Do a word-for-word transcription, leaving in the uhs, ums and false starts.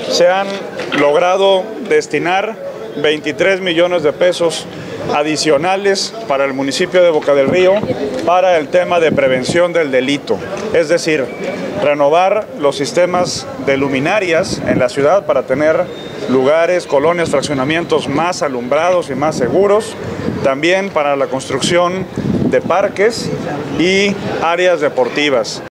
se han logrado destinar veintitrés millones de pesos adicionales para el municipio de Boca del Río para el tema de prevención del delito, es decir, renovar los sistemas de luminarias en la ciudad para tener lugares, colonias, fraccionamientos más alumbrados y más seguros, también para la construcción de parques y áreas deportivas.